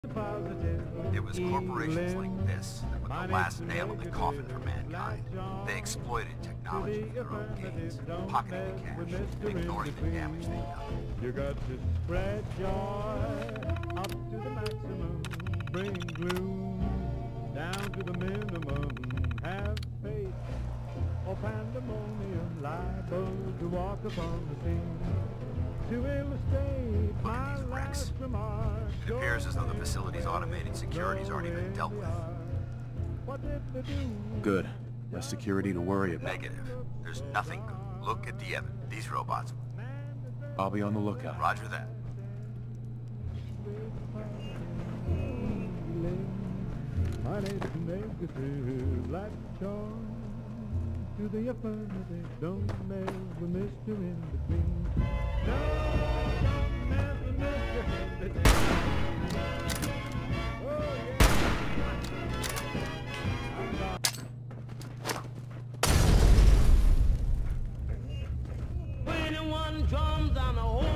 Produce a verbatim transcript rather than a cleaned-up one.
It was corporations like this that were the last nail in the coffin for mankind. They exploited technology for their own gains, pocketing the cash and ignoring the damage they'd done. You got to spread joy up to the maximum, bring gloom down to the minimum, have faith or pandemonium, liable to walk upon the scene. To illustrate my last remark, it appears as though the facility's automated security's already been dealt with. What did they do? Good. Less security to worry about. Negative. There's nothing good. Look at the evidence. These robots. I'll be on the lookout. Roger that. My name's negative, like charm to the affirmative. Don't mess with Mister In Between. No, don't mess with Mister In Between. Oh yeah. twenty-one drums on a whole